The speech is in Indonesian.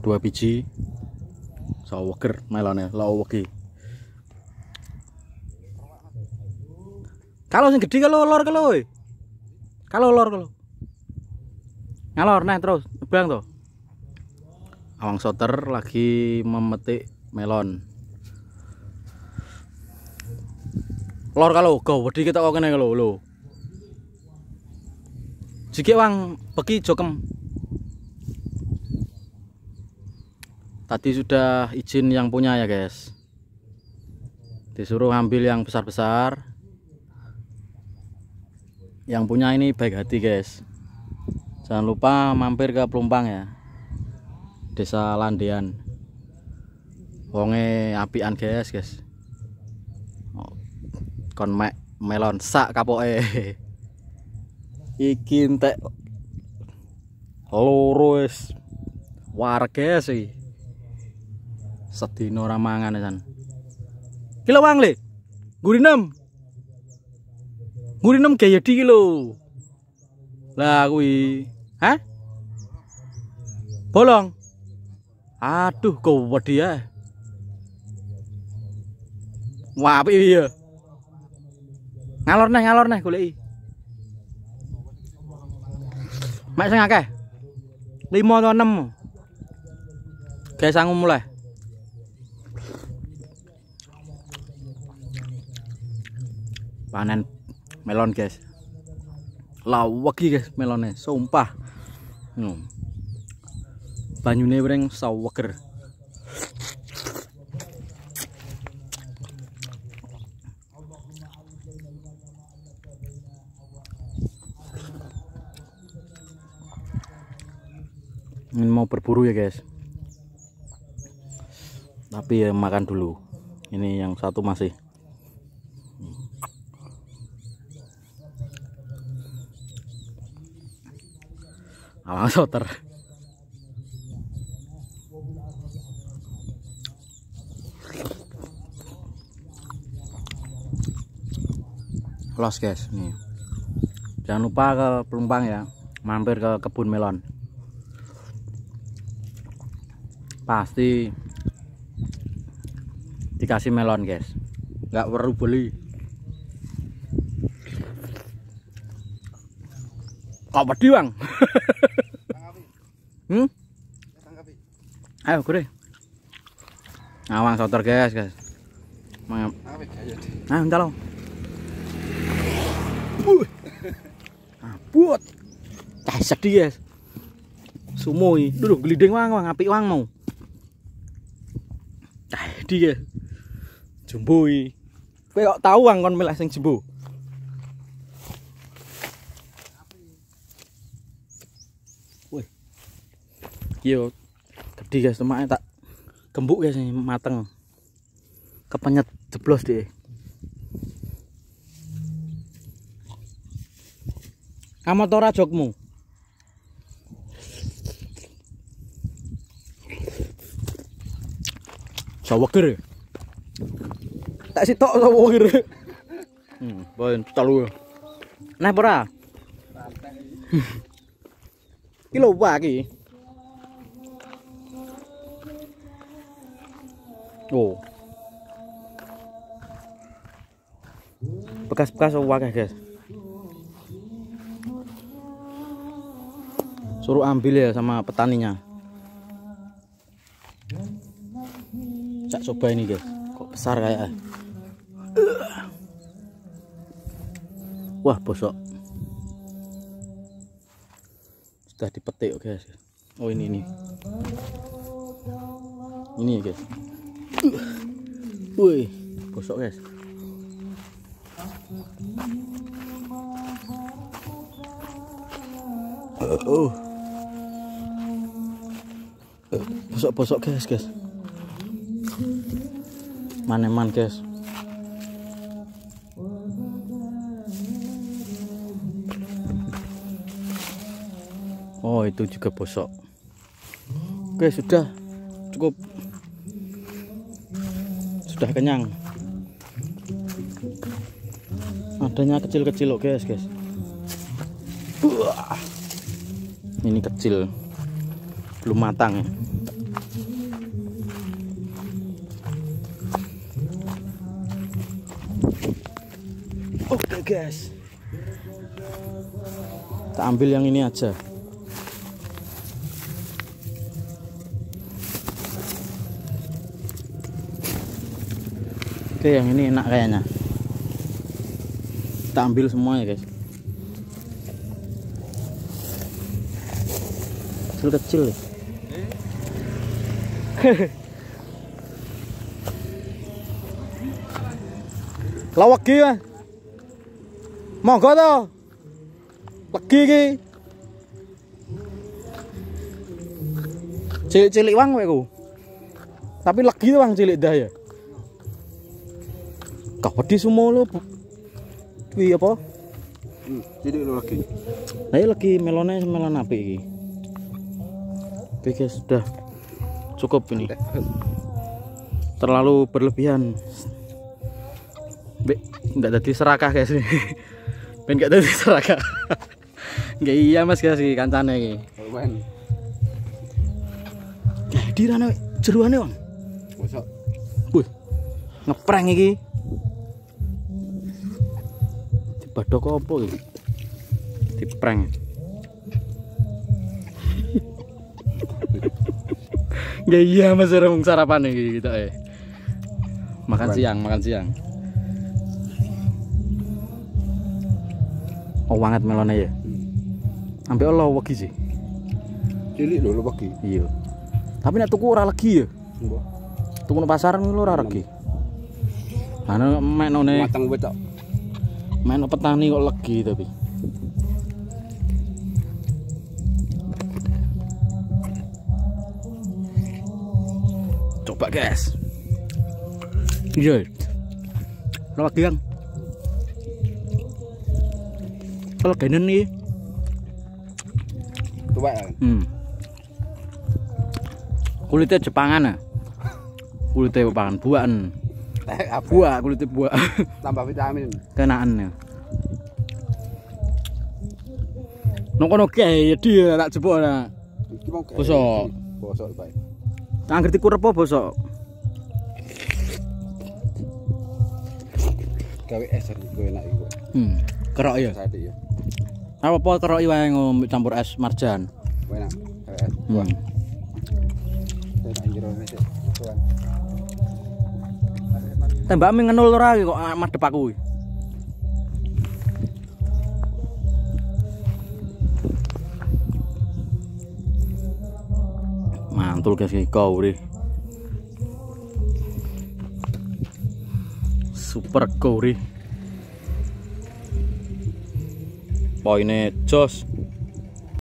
2 biji saweger melone lawegi. Kalau sing gede kalau lor kalau lor ngalor nah terus nebang tuh. Awang Soter lagi memetik melon. Lor kalau go wedi kita kok kene lho. Jike wang beki jokem. Tadi sudah izin yang punya ya guys. Disuruh ambil yang besar-besar. Yang punya ini baik hati guys. Jangan lupa mampir ke Plumpang ya. Desa Landean. Wonge apian guys. Kon melon sak kapoke. Iki entek loro wis warga sih. Sedina ora mangan san. Kilo wang le. Gurinem gaya di kilo. Lah kuwi. Hah? Bolong. Aduh kau wedi ya. Wah apik iya. Ngalor neh goleki. Mek sing akeh. 5 atau 6. Guys sangu mulai. Panen melon guys. Lawegi guys melone, sumpah. Banyune wring saweger. Ini mau berburu ya guys. Tapi ya makan dulu. Ini yang satu masih. Awang Soter. Los guys nih. Jangan lupa ke Plumpang ya. Mampir ke kebun melon. Pasti dikasih melon guys. Nggak perlu beli. Kok pedih bang? Ayo gure. Awang Soter guys. Ayo ntalong. Buat. Cah sedih guys. Sumoi, duduk gliding wang apik wang mau. Cah sedih guys. Jumboi. Kowe kok tahu wang kon milih sing jumbo? Yo, gede guys, temaknya tak gembuk guys ini mateng. Kepenyet jeblos deh. Kamu tora jokmu. Saweger. Tak sitok saweger. Boen telu. Nah ora. Kilo iki. Oh. Bekas-bekas wakah guys. Suruh ambil ya sama petaninya. Cak coba ini guys. Kok besar kayak. Wah, bosok. Sudah dipetik guys. Oh ini. Ini ya guys. Wih, bosok guys. Bosok-bosok guys. Maneman guys. Oh itu juga bosok. Oke sudah cukup. Sudah kenyang. Adanya kecil-kecil loh guys. Ini kecil, belum matang ya. Oke guys, kita ambil yang ini aja. Oke, yang ini enak kayaknya. Kita ambil semua ya guys. Kecil-kecil ya. Lawak iki, Mas. Monggo to. Legi iki. Cilik-cilik wang kowe ku. Tapi legi to wang cilik dah ya. Kok wedi sumo lo. Kuwi apa? Cilik lo lagi. Lah lagi melone melon apik iki. Oke guys, sudah cukup ini. Terlalu berlebihan. Enggak jadi serakah guys. Ben enggak jadi serakah. Enggak iya Mas guys iki kancane iki. Lumayan. Jadi rane jeruane, Bang. Mosok. Wih. Ngeprank iki. Dibadok apa iki? Diprank. Enggak iya Mas orang sarapan iki kita makan siang. Oh banget melone ya. Ambek Allah wegi sih. Cilik lho legi. Iya. Tapi nek tuku ora legi ya. Mbok. Tuku nang pasaran lho ora legi. Ana menone Matang wetok. Meno petani kok legi tapi. Coba guys. Iya. Lagi yang kalau genen nih. Coba. Kulitnya Jepangan ya. Kulitnya Jepangan buahan. Buah kulitnya buah. Tambah vitamin. Kenaan ya. Nongkono kae dia tak jebok ana. Iki mau bosok. Bosok bae. Tak ngerti kurep apa bosok. Gawe es iku enak iku. Kerok ya. Sate ya. Apa kerok wae ngombe campur es marjan. Enak. Gawe es. Wah. Tak njero wis. Tembak ngenul ora kok madhep aku. Mantul guys iki kauri. Super kauri. Poine jos.